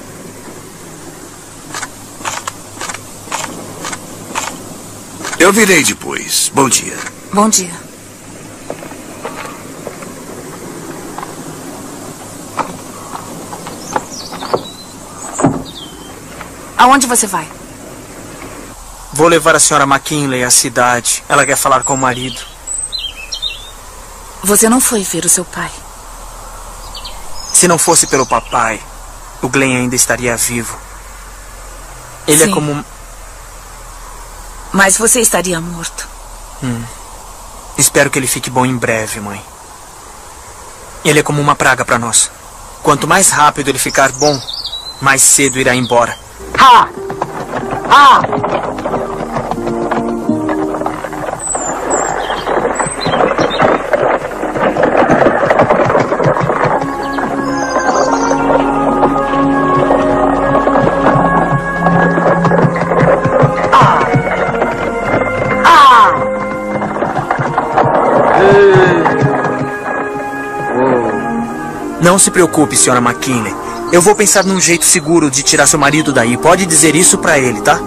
Eu virei depois. Bom dia. Bom dia. Aonde você vai? Vou levar a senhora McKinley à cidade. Ela quer falar com o marido. Você não foi ver o seu pai? Se não fosse pelo papai, o Glenn ainda estaria vivo. Ele Sim. é como... Mas você estaria morto. Hum. Espero que ele fique bom em breve, mãe. Ele é como uma praga para nós. Quanto mais rápido ele ficar bom, mais cedo irá embora. Ha! Ha! Não se preocupe, senhora McKinley. Eu vou pensar num jeito seguro de tirar seu marido daí. Pode dizer isso pra ele, tá?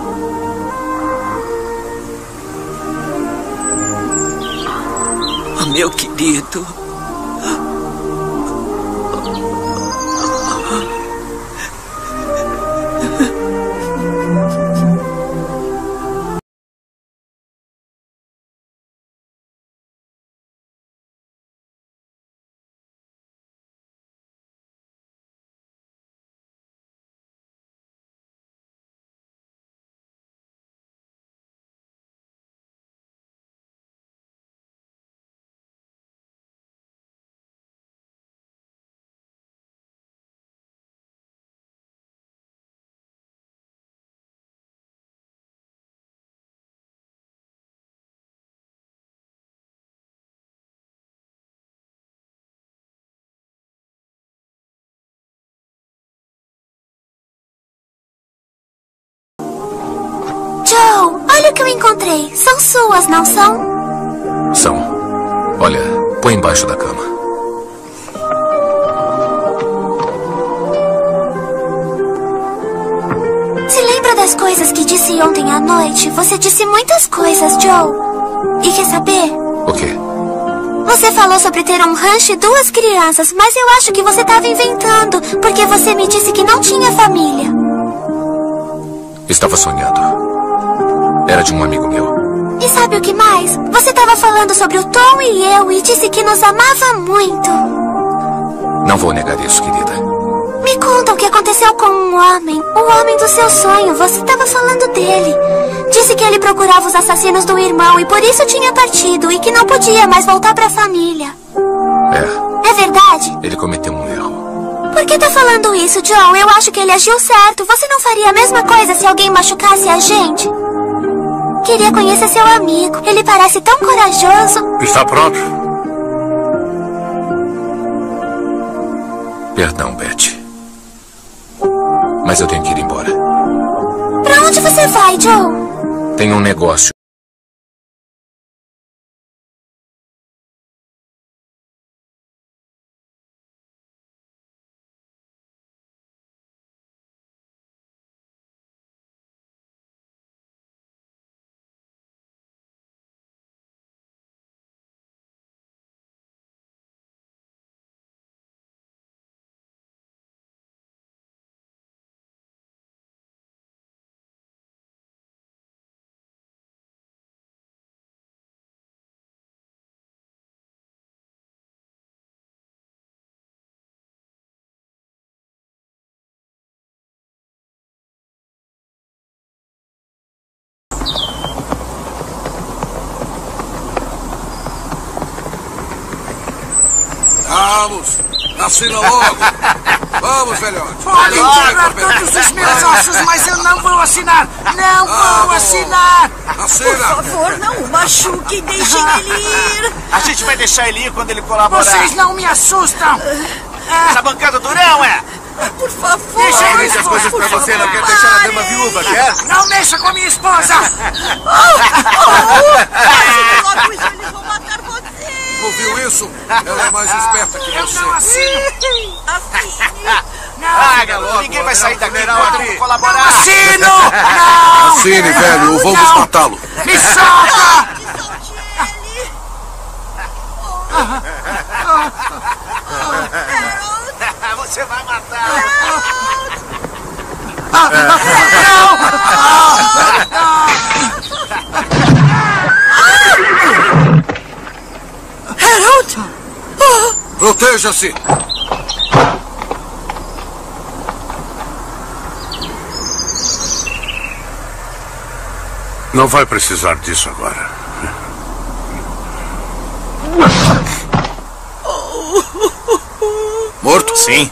Oh, meu querido. Joe, olha o que eu encontrei. São suas, não são? São. Olha, põe embaixo da cama. Se lembra das coisas que disse ontem à noite? Você disse muitas coisas, Joe. E quer saber? O quê? Você falou sobre ter um rancho e duas crianças, mas eu acho que você estava inventando, porque você me disse que não tinha família. Estava sonhando. Era de um amigo meu. E sabe o que mais? Você estava falando sobre o Tom e eu e disse que nos amava muito. Não vou negar isso, querida. Me conta o que aconteceu com um homem. O homem do seu sonho. Você estava falando dele. Disse que ele procurava os assassinos do irmão e por isso tinha partido e que não podia mais voltar para a família. É. É verdade? Ele cometeu um erro. Por que tá falando isso, Joe? Eu acho que ele agiu certo. Você não faria a mesma coisa se alguém machucasse a gente? Queria conhecer seu amigo. Ele parece tão corajoso. Está pronto? Perdão, Beth. Mas eu tenho que ir embora. Pra onde você vai, Joe? Tenho um negócio. Vamos! Assina logo! Vamos, velhote! Podem quebrar todos os meus ossos, mas eu não vou assinar! Não vou assinar! Assina! Por favor, não o machuque, deixem ele ir! A gente vai deixar ele ir quando ele colaborar. Vocês não me assustam! Essa bancada durão, é? Por favor! Deixa ele Deixa as coisas pra você, não quer deixar a dama viúva, quer? Não mexa com a minha esposa! Eles vão matar você! Ouviu isso? Ela é mais esperta que Eu você. não assino! Não! Ah, garoto, ninguém vai sair daqui enquanto colaborar. Não assino! Não! Assine, velho, ou vamos Não. matá-lo. Me solta! Você vai matar. Harold! Não vai precisar disso agora. Morto? Sim.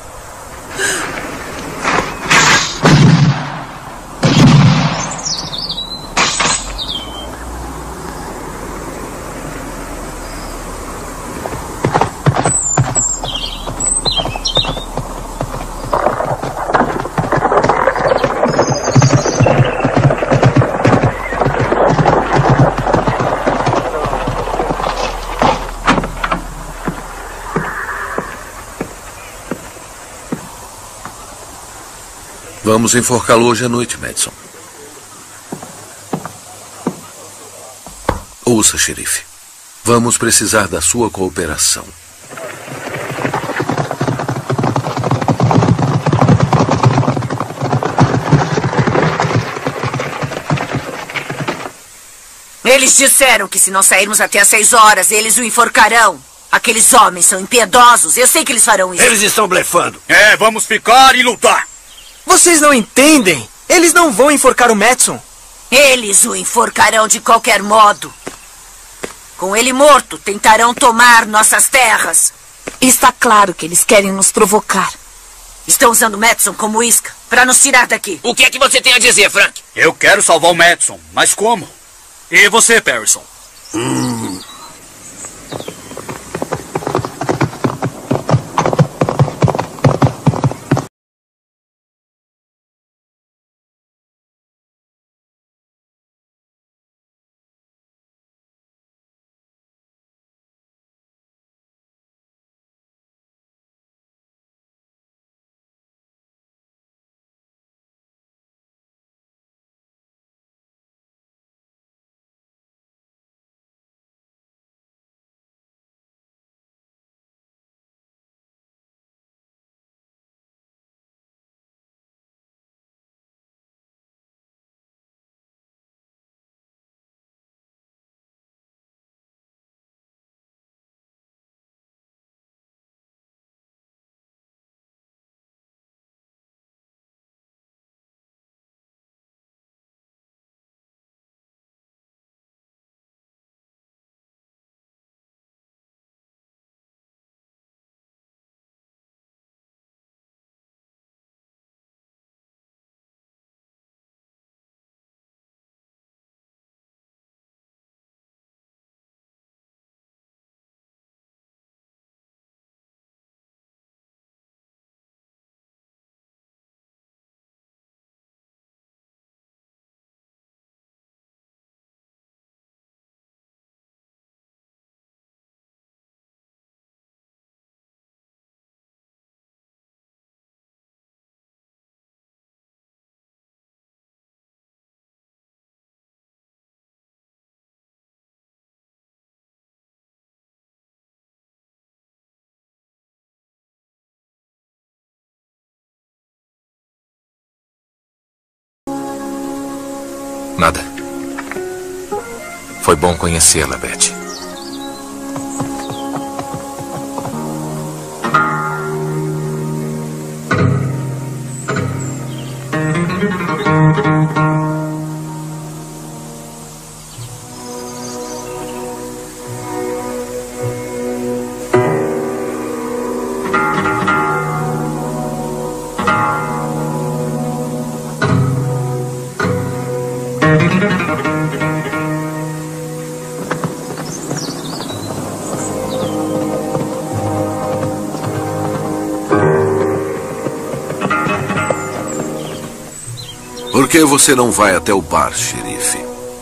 Vamos enforcá-lo hoje à noite, Madison. Ouça, xerife. Vamos precisar da sua cooperação. Eles disseram que se não sairmos até às seis horas, eles o enforcarão. Aqueles homens são impiedosos. Eu sei que eles farão isso. Eles estão blefando. É, vamos ficar e lutar. Vocês não entendem. Eles não vão enforcar o Madison. Eles o enforcarão de qualquer modo. Com ele morto, tentarão tomar nossas terras. Está claro que eles querem nos provocar. Estão usando o Madison como isca para nos tirar daqui. O que é que você tem a dizer, Frank? Eu quero salvar o Madison, mas como? E você, Parrison? Hum... Nada. Foi bom conhecê-la, Betty. Por que você não vai até o bar, xerife?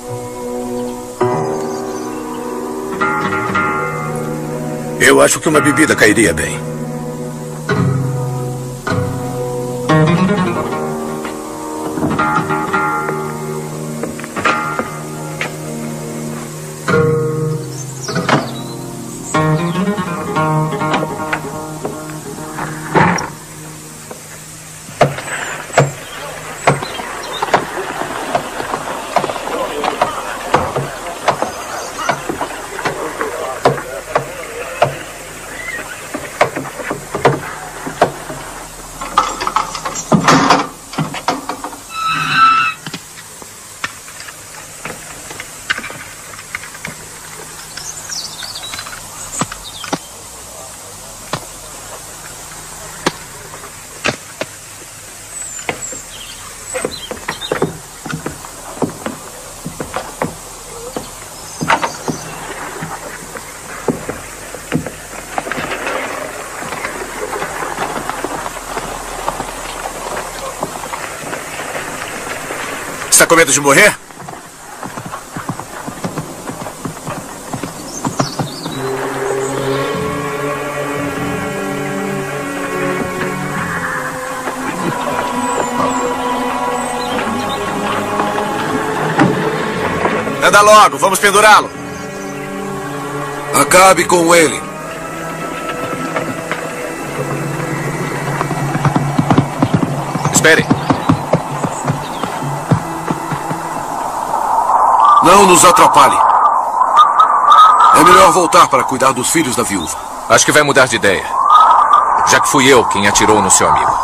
Eu acho que uma bebida cairia bem. Está com medo de morrer? Anda logo, vamos pendurá-lo. Acabe com ele. Espere. Não nos atrapalhe. É melhor voltar para cuidar dos filhos da viúva. Acho que vai mudar de ideia. Já que fui eu quem atirou no seu amigo.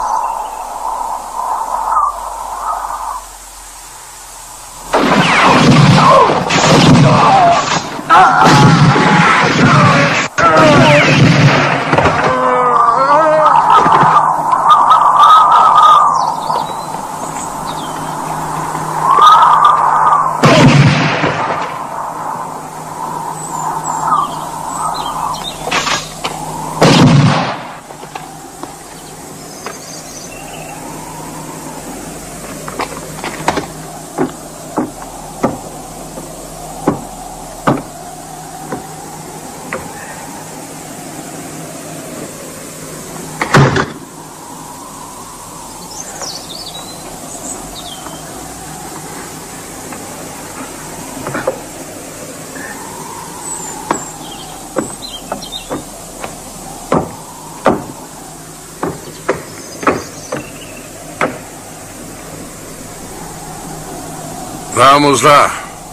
Vamos lá.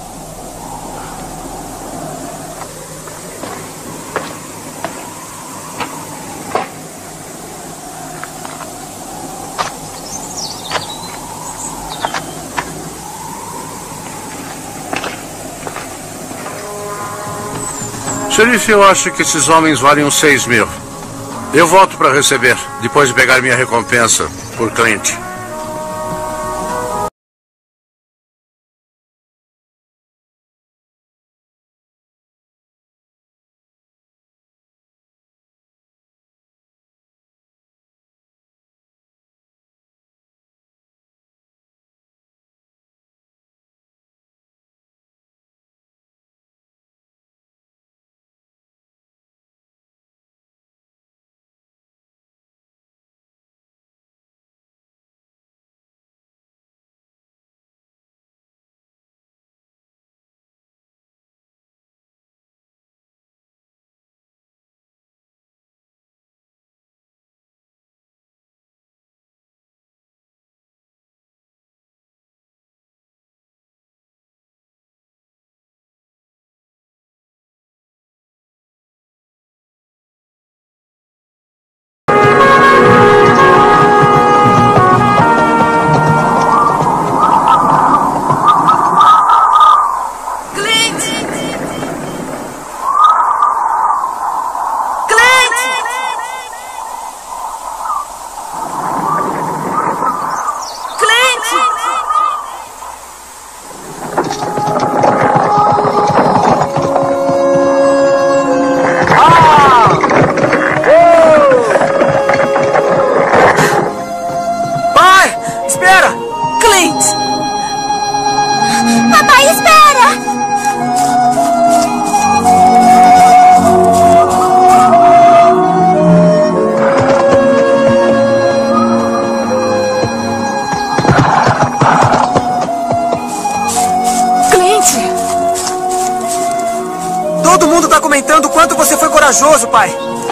Xerife, eu acho que esses homens valem uns seis mil. Eu volto para receber, depois de pegar minha recompensa por Clint. Corajoso, pai.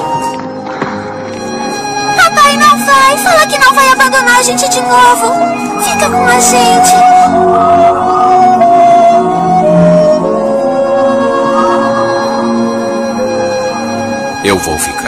Papai, não vai. Fala que não vai abandonar a gente de novo. Fica com a gente. Eu vou ficar.